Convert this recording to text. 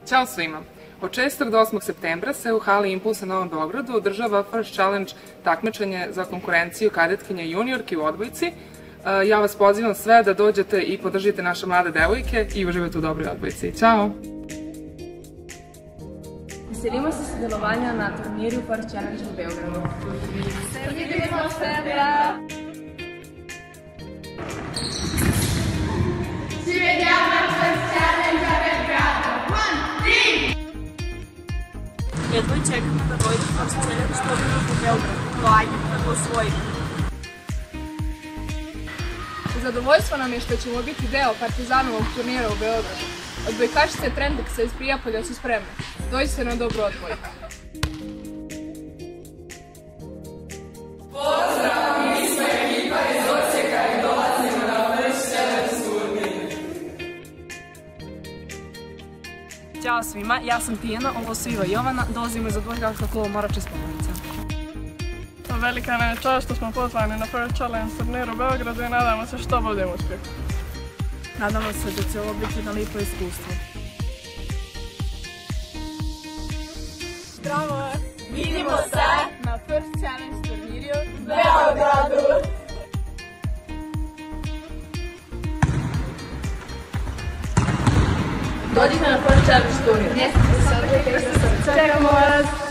Ćao svima! Od 6. do 8. septembra se u hali Impulsa na Novom Beogradu održava First Challenge takmičenje za konkurenciju kadetkinja i juniorki u odbojci. Ja vas pozivam sve da dođete i podržite naše mlade devojke i uživajte u dobroj odbojci. Ćao! Veselimo se sodelovanja na turniru First Challenge u Beogradu. Vidimo se septembra! Živjela First Challenge u Beogradu! 1, 3! Jedva čekamo da dojde First Challenge u Beogradu. Ajde da ga osvojimo. Zadovoljstvo nam je što ćemo biti deo Partizanovog turnira u Beogradu. Odbojkašice Trendeksa iz Prijepolja su spremne. Dođite na dobro odbojku. Pozdrav, mi smo ekipa iz Osijeka i dolazimo na First Challenge turnir. Ćao svima, ja sam Tijana, ovo su Iva i Jovana, dolazimo iz odbojkaškog kluba Morača iz Popovice. Velika nam je čast što smo pozvani na First Challenge turnir u Beogradu i nadamo se što boljem uspjehu. Nadamo se da će ovo biti jedno lijepo iskustvo. Zdravo! Vidimo se Na First Challenge turniru u Beogradu! Dođite na First Challenge turnir. Čekamo vas!